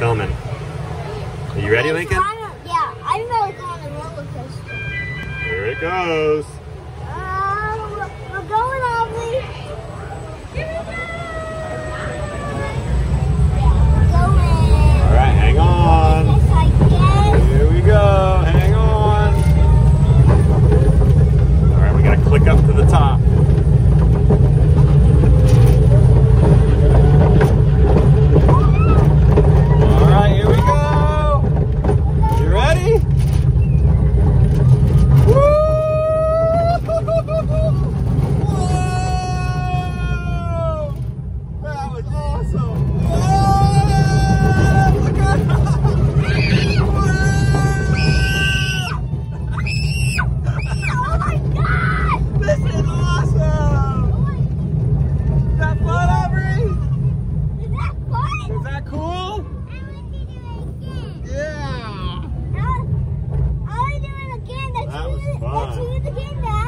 filming. Are you ready, Lincoln? Yeah, I'm really going on a roller coaster. Here it goes. We're going, Aubrey. Here we go. Yeah, we're going. All right, hang on. Here we go. Hang on. All right, we gotta click up to the top. That was fun.